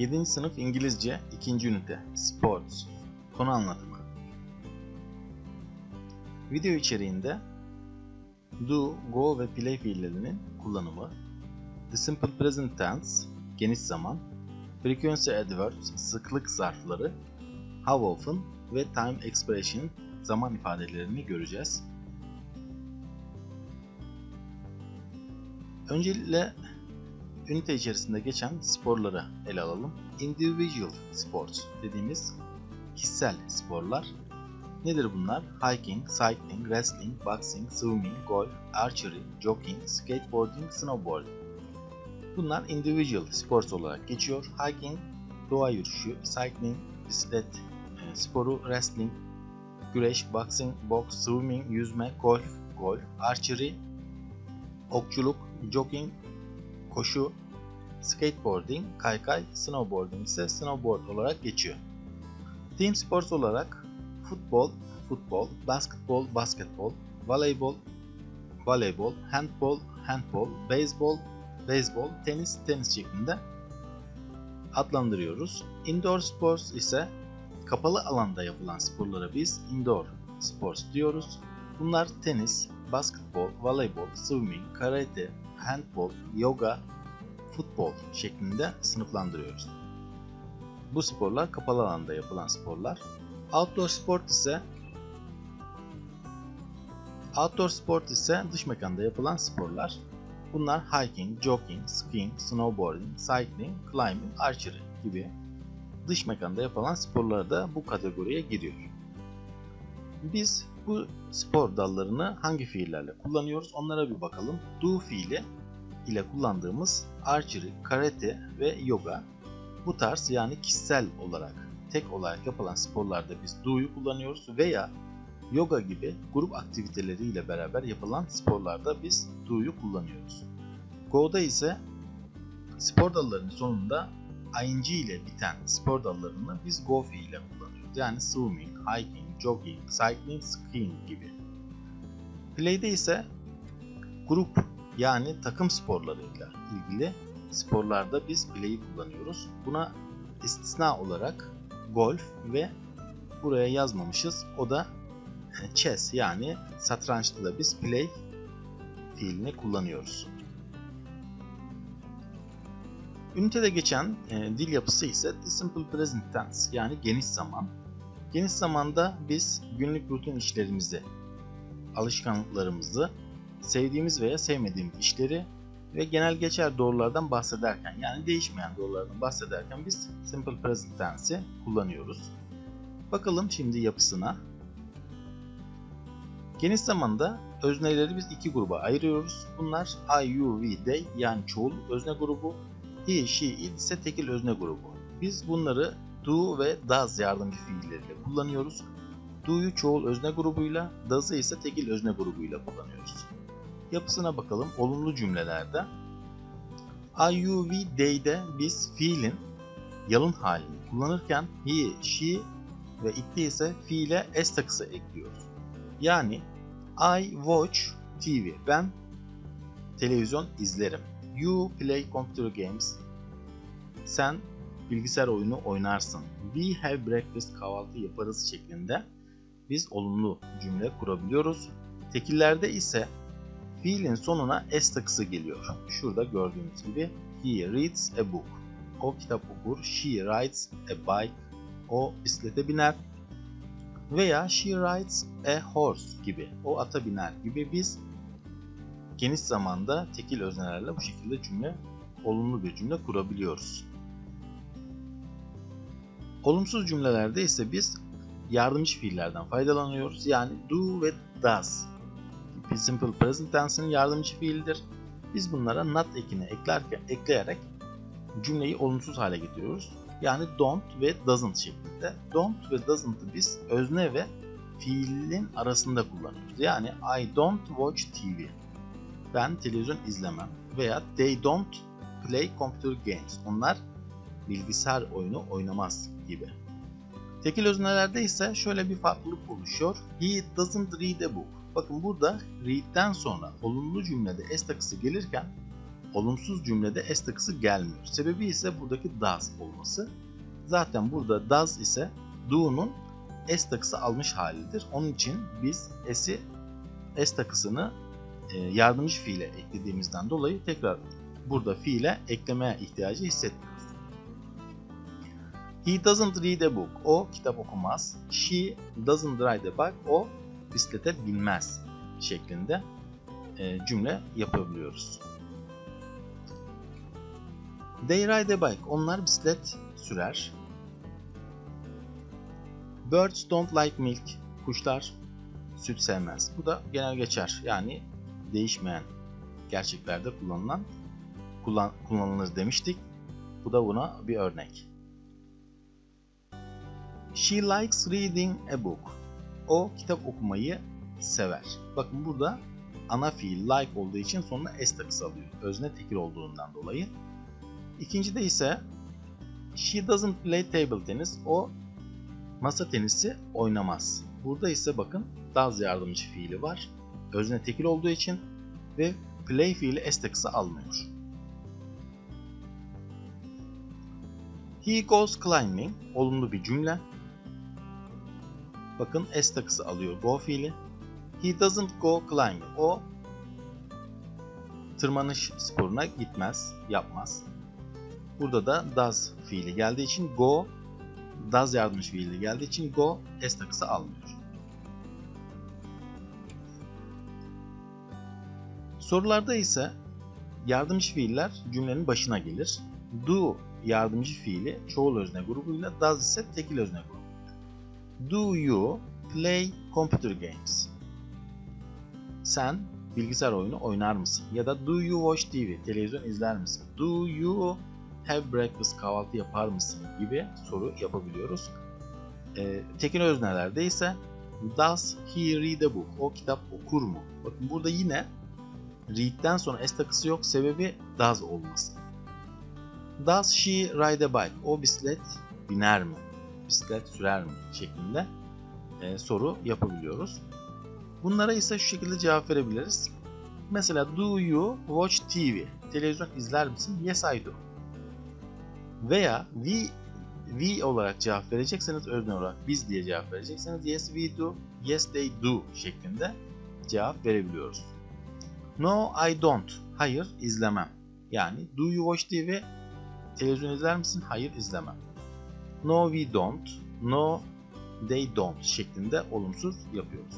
7. sınıf İngilizce 2. ünite Sports konu anlatımı. Video içeriğinde do, go ve play fiillerinin kullanımı, the simple present tense geniş zaman, frequency adverbs sıklık zarfları, how often ve time expression zaman ifadelerini göreceğiz. Öncelikle ünite içerisinde geçen sporları ele alalım. Individual sports dediğimiz kişisel sporlar. Nedir bunlar? Hiking, cycling, wrestling, boxing, swimming, golf, archery, jogging, skateboarding, snowboarding. Bunlar individual sports olarak geçiyor. Hiking, doğa yürüyüşü, cycling, bisiklet sporu, wrestling, güreş, boxing, boks, swimming, yüzme, golf, archery, okçuluk, jogging, koşu, skateboarding, kaykay, snowboarding ise snowboard olarak geçiyor. Team sports olarak futbol, basketbol, voleybol, handbol, beyzbol, tenis şeklinde adlandırıyoruz. Indoor sports ise kapalı alanda yapılan sporlara biz indoor sports diyoruz. Bunlar tenis, basketbol, voleybol, swimming, karate, handbol, yoga, futbol şeklinde sınıflandırıyoruz. Bu sporlar kapalı alanda yapılan sporlar. Outdoor sport ise dış mekanda yapılan sporlar. Bunlar hiking, jogging, skiing, snowboarding, cycling, climbing, archery gibi dış mekanda yapılan sporlar da bu kategoriye giriyor. Biz bu spor dallarını hangi fiillerle kullanıyoruz? Onlara bir bakalım. Do fiili ile kullandığımız archery, karate ve yoga bu tarz yani kişisel olarak tek olarak yapılan sporlarda biz do'yu kullanıyoruz veya yoga gibi grup aktiviteleriyle beraber yapılan sporlarda biz do'yu kullanıyoruz. Go'da ise spor dallarının sonunda ing ile biten spor dallarını biz go fiiliyle kullanıyoruz. Yani swimming, hiking, jogging, cycling, skiing gibi. Play'de ise grup yani takım sporlarıyla ilgili sporlarda biz play'i kullanıyoruz. Buna istisna olarak golf ve buraya yazmamışız. O da chess yani satrançta da biz play fiilini kullanıyoruz. Ünitede geçen dil yapısı ise the simple present tense yani geniş zaman. Geniş zamanda biz günlük rutin işlerimizi, alışkanlıklarımızı, sevdiğimiz veya sevmediğimiz işleri ve genel geçer doğrulardan bahsederken yani değişmeyen doğrulardan bahsederken biz simple present tense'i kullanıyoruz. Bakalım şimdi yapısına. Geniş zamanda özneleri biz iki gruba ayırıyoruz. Bunlar I, you, we, they yani çoğul özne grubu. He, she, it ise tekil özne grubu. Biz bunları do ve does yardımcı fiilleriyle kullanıyoruz. Do'yu çoğul özne grubuyla, does'ı ise tekil özne grubuyla kullanıyoruz. Yapısına bakalım. Olumlu cümlelerde I, you, we, they'de biz fiilin yalın halini kullanırken he, she ve it'te ise fiile s takısı ekliyoruz. Yani I watch TV. Ben televizyon izlerim. You play computer games. Sen bilgisayar oyunu oynarsın. We have breakfast. Kahvaltı yaparız şeklinde biz olumlu cümle kurabiliyoruz. Tekillerde ise fiilin sonuna s takısı geliyor. Şurada gördüğünüz gibi he reads a book. O kitap okur. She rides a bike. O bisiklete biner. Veya she rides a horse gibi. O ata biner gibi biz geniş zamanda tekil öznelerle bu şekilde olumlu bir cümle kurabiliyoruz. Olumsuz cümlelerde ise biz yardımcı fiillerden faydalanıyoruz. Yani do ve does. Simple present tense'in yardımcı fiildir. Biz bunlara not ekini ekleyerek cümleyi olumsuz hale getiriyoruz. Yani don't ve doesn't şeklinde. Don't ve doesn't'ı biz özne ve fiilin arasında kullanıyoruz. Yani I don't watch TV. Ben televizyon izlemem. Veya they don't play computer games. Onlar bilgisayar oyunu oynamaz gibi. Tekil öznelerde ise şöyle bir farklılık oluşuyor. He doesn't read a book. Bakın burada read'den sonra olumlu cümlede s takısı gelirken olumsuz cümlede s takısı gelmiyor. Sebebi ise buradaki does olması. Zaten burada does ise do'nun s takısı almış halidir. Onun için biz s takısını yardımcı fiile eklediğimizden dolayı tekrar burada fiile eklemeye ihtiyacı hissetmiyoruz. He doesn't read a book. O kitap okumaz. She doesn't ride a bike. O bisiklete binmez şeklinde cümle yapabiliyoruz. They ride a bike. Onlar bisiklet sürer. Birds don't like milk. Kuşlar süt sevmez. Bu da genel geçer. Yani değişmeyen gerçeklerde kullanılır demiştik. Bu da buna bir örnek. She likes reading a book. O kitap okumayı sever. Bakın burada ana fiil like olduğu için sonuna s takısı alıyor. Özne tekil olduğundan dolayı. İkincide ise she doesn't play table tennis. O masa tenisi oynamaz. Burada ise bakın does yardımcı fiili var. Özne tekil olduğu için ve play fiili s takısı almıyor. He goes climbing. Olumlu bir cümle. Bakın s takısı alıyor go fiili. He doesn't go climbing. O tırmanış sporuna gitmez, yapmaz. Burada da does fiili geldiği için go, does yardımcı fiili geldiği için go s takısı almıyor. Sorularda ise yardımcı fiiller cümlenin başına gelir. Do yardımcı fiili çoğul özne grubuyla, does ise tekil özne grubuyla. Do you play computer games? Sen bilgisayar oyunu oynar mısın? Ya da do you watch TV? Televizyon izler misin? Do you have breakfast? Kahvaltı yapar mısın? Gibi soru yapabiliyoruz. Tekil öznelerde ise does he read a book? O kitap okur mu? Bakın burada yine read'den sonra s takısı yok. Sebebi does olması. Does she ride a bike? O bisiklet biner mi? Bisiklet sürer mi? Şeklinde soru yapabiliyoruz. Bunlara ise şu şekilde cevap verebiliriz. Mesela do you watch TV? Televizyon izler misin? Yes I do. Veya we olarak cevap verecekseniz özne olarak biz diye cevap verecekseniz yes we do, yes they do şeklinde cevap verebiliyoruz. No I don't. Hayır izlemem. Yani do you watch TV? Televizyon izler misin? Hayır izlemem. No we don't, no they don't şeklinde olumsuz yapıyoruz.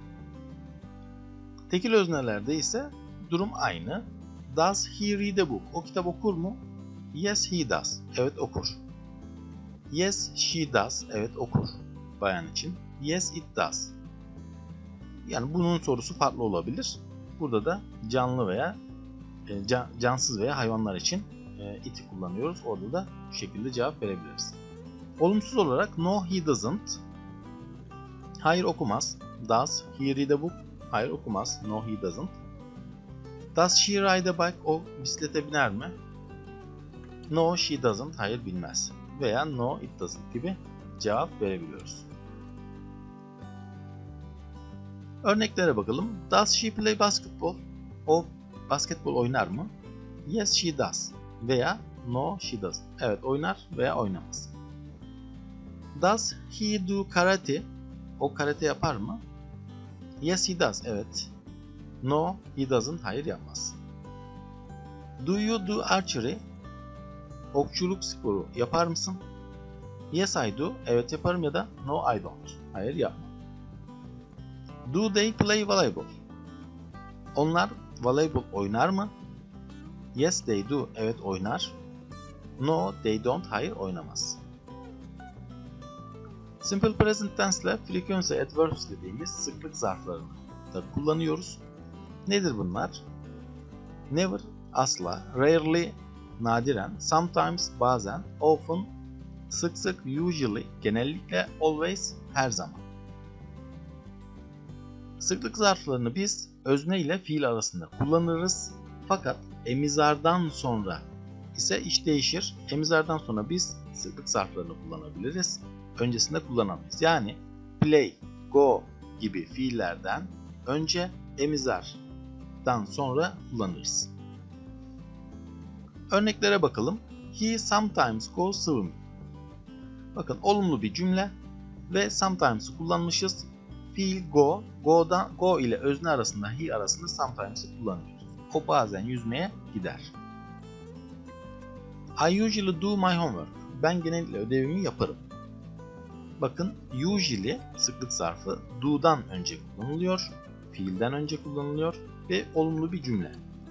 Tekil öznelerde ise durum aynı. Does he read a book? O kitap okur mu? Yes he does. Evet okur. Yes she does. Evet okur. Bayan için. Yes it does. Yani bunun sorusu farklı olabilir. Burada da canlı veya cansız veya hayvanlar için it'i kullanıyoruz. Orada da bu şekilde cevap verebiliriz. Olumsuz olarak no he doesn't. Hayır okumaz. Does he read a book? Hayır okumaz. No he doesn't. Does she ride a bike? O bisiklete biner mi? No she doesn't. Hayır binmez. Veya no it doesn't gibi cevap verebiliyoruz. Örneklere bakalım. Does she play basketball? O basketbol oynar mı? Yes she does. Veya no she doesn't. Evet oynar veya oynamaz. Does he do karate? O karate yapar mı? Yes he does. Evet. No he doesn't. Hayır yapmaz. Do you do archery? Okçuluk sporu yapar mısın? Yes I do. Evet yaparım ya da no I don't. Hayır yapmam. Do they play volleyball? Onlar voleybol oynar mı? Yes they do. Evet oynar. No they don't. Hayır oynamaz. Simple present tense ile frequency adverbs dediğimiz sıklık zarflarını da kullanıyoruz. Nedir bunlar? Never asla, rarely nadiren, sometimes bazen, often sık sık, usually genellikle, always her zaman. Sıklık zarflarını biz özne ile fiil arasında kullanırız. Fakat emizardan sonra ise iş değişir. Emizardan sonra biz sıklık zarflarını kullanabiliriz. Öncesinde kullanamayız. Yani play, go gibi fiillerden önce emizardan sonra kullanırız. Örneklere bakalım. He sometimes goes swimming. Bakın olumlu bir cümle ve sometimes'ı kullanmışız. Fiil go, go ile özne arasında, he arasında sometimes'ı kullanıyoruz. O bazen yüzmeye gider. I usually do my homework. Ben genellikle ödevimi yaparım. Bakın usually sıklık zarfı do'dan önce kullanılıyor, fiilden önce kullanılıyor ve olumlu bir cümle.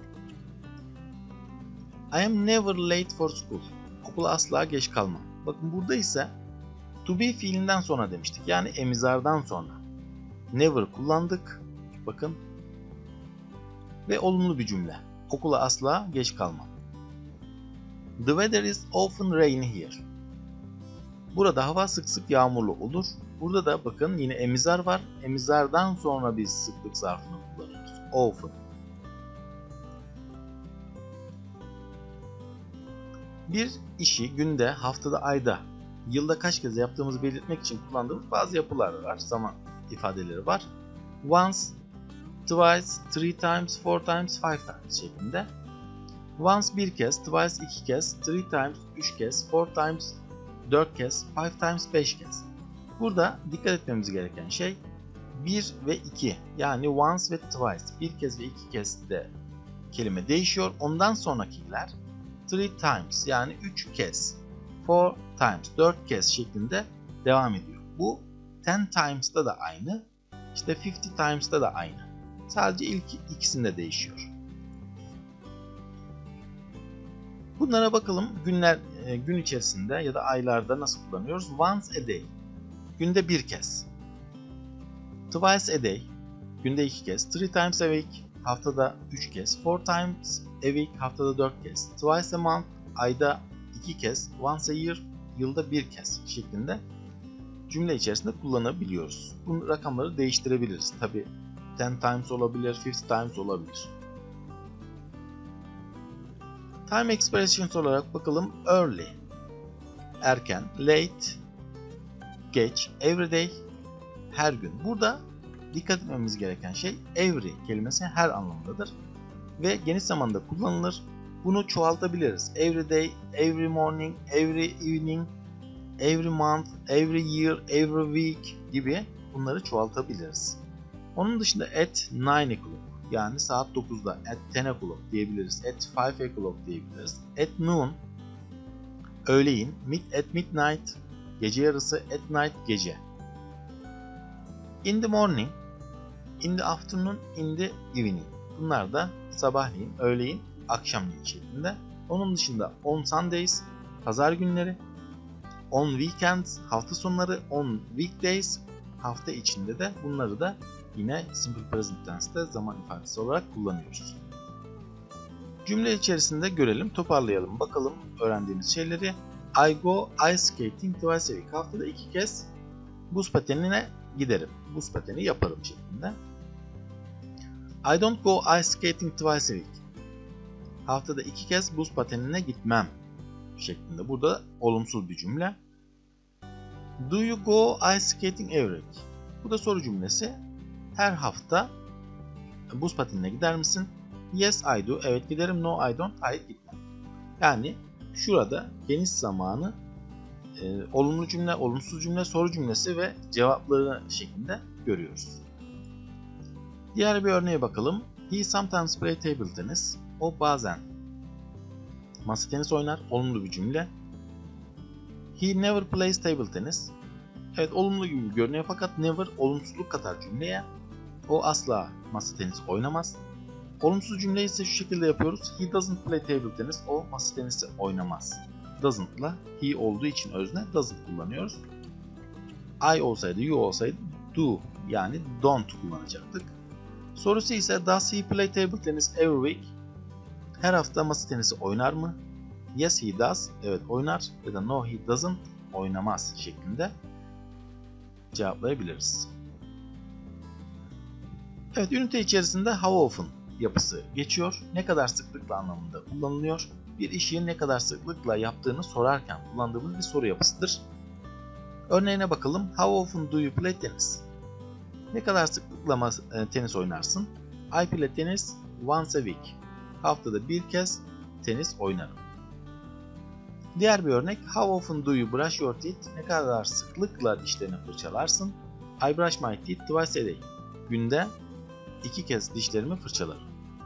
I am never late for school. Okula asla geç kalmam. Bakın burada ise to be fiilinden sonra demiştik. Yani emizardan sonra. Never kullandık. Bakın. Ve olumlu bir cümle. Okula asla geç kalmam. The weather is often rainy here. Burada hava sık sık yağmurlu olur. Burada da bakın yine emizar var. Emizardan sonra biz sıklık zarfını kullanıyoruz. Often. Bir işi günde, haftada, ayda, yılda kaç kez yaptığımızı belirtmek için kullandığımız bazı yapılar var. Zaman ifadeleri var. Once, twice, three times, four times, five times şeklinde. Once bir kez, twice iki kez, three times üç kez, four times 4 kez, 5 times 5 kez. Burada dikkat etmemiz gereken şey 1 ve 2 yani once ve twice. Bir kez ve iki kez de kelime değişiyor. Ondan sonrakiler 3 times yani 3 kez, 4 times 4 kez şeklinde devam ediyor. Bu 10 times'ta da aynı. İşte 50 times'ta da aynı. Sadece ilk ikisinde değişiyor. Bunlara bakalım gün içerisinde ya da aylarda nasıl kullanıyoruz? Once a day, günde bir kez. Twice a day, günde iki kez. Three times a week, haftada üç kez. Four times a week, haftada dört kez. Twice a month, ayda iki kez. Once a year, yılda bir kez şeklinde cümle içerisinde kullanabiliyoruz. Bu rakamları değiştirebiliriz. Tabi 10 times olabilir, 50 times olabilir. Time expressions olarak bakalım. Early, erken, late, geç, everyday, her gün. Burada dikkat etmemiz gereken şey every kelimesi her anlamdadır ve geniş zamanda kullanılır. Bunu çoğaltabiliriz. Every day, every morning, every evening, every month, every year, every week gibi bunları çoğaltabiliriz. Onun dışında at 9 o'clock. Yani saat 9'da at 10 o'clock diyebiliriz. At 5 o'clock diyebiliriz. At noon, öğleyin. At midnight, gece yarısı. At night, gece. In the morning, in the afternoon, in the evening. Bunlar da sabahleyin, öğleyin, akşamleyin şeklinde. Onun dışında on Sundays, pazar günleri. On weekends, hafta sonları. On weekdays, hafta içinde de bunları da yine simple present tense'te zaman ifadesi olarak kullanıyoruz. Cümle içerisinde görelim, toparlayalım, bakalım öğrendiğimiz şeyleri. I go ice skating twice a week. Haftada 2 kez buz patenine giderim. Buz pateni yaparım şeklinde. I don't go ice skating twice a week. Haftada 2 kez buz patenine gitmem şeklinde. Burada olumsuz bir cümle. Do you go ice skating every week? Bu da soru cümlesi. Her hafta buz patenine gider misin? Yes I do. Evet giderim. No I don't. Hayır gitmem. Yani şurada geniş zamanı olumlu cümle, olumsuz cümle, soru cümlesi ve cevapları şeklinde görüyoruz. Diğer bir örneğe bakalım. He sometimes play table tennis. O bazen masa tenis oynar. Olumlu bir cümle. He never plays table tennis. Evet olumlu gibi görünüyor fakat never olumsuzluk katar cümleye. O asla masa tenisi oynamaz. Olumsuz cümleyi ise şu şekilde yapıyoruz. He doesn't play table tennis. O masa tenisi oynamaz. Doesn't'la he olduğu için özne doesn't kullanıyoruz. I olsaydı, you olsaydı do yani don't kullanacaktık. Sorusu ise does he play table tennis every week? Her hafta masa tenisi oynar mı? Yes he does. Evet oynar. Ya da no he doesn't. Oynamaz şeklinde cevaplayabiliriz. Evet, ünite içerisinde how often yapısı geçiyor. Ne kadar sıklıkla anlamında kullanılıyor. Bir işi ne kadar sıklıkla yaptığını sorarken kullandığımız bir soru yapısıdır. Örneğine bakalım. How often do you play tennis? Ne kadar sıklıkla tenis oynarsın? I play tennis once a week. Haftada bir kez tenis oynarım. Diğer bir örnek, how often do you brush your teeth? Ne kadar sıklıkla dişlerini fırçalarsın? I brush my teeth twice a day. Günde 2 kez dişlerimi fırçalarım.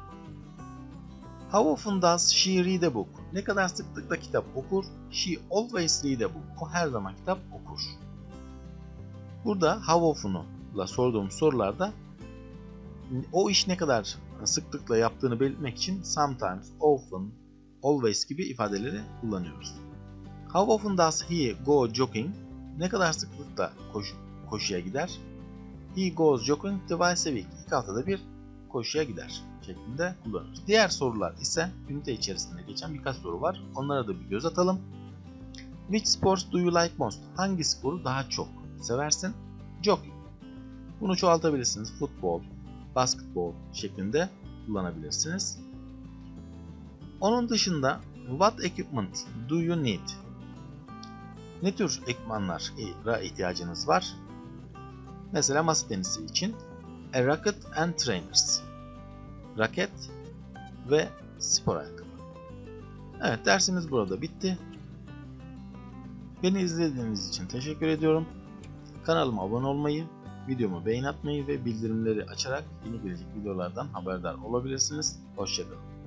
How often does she read a book? Ne kadar sıklıkla kitap okur? She always read a book. O her zaman kitap okur. Burada how often'la sorduğum sorularda o iş ne kadar sıklıkla yaptığını belirtmek için sometimes, often, always gibi ifadeleri kullanıyoruz. How often does he go jogging? Ne kadar sıklıkla koşuya gider? He goes jogging twice a week. 2 haftada bir koşuya gider şeklinde kullanıyoruz. Diğer sorular ise ünite içerisinde geçen birkaç soru var. Onlara da bir göz atalım. Which sports do you like most? Hangi sporu daha çok seversin? Jogging. Bunu çoğaltabilirsiniz. Futbol, basketbol şeklinde kullanabilirsiniz. Onun dışında what equipment do you need? Ne tür ekipmanlara ihtiyacınız var? Mesela masa tenisi için a racket and trainers. Raket ve spor ayakkabı. Evet, dersimiz burada bitti. Beni izlediğiniz için teşekkür ediyorum. Kanalıma abone olmayı, videomu beğen atmayı ve bildirimleri açarak yeni gelecek videolardan haberdar olabilirsiniz. Hoşça kalın.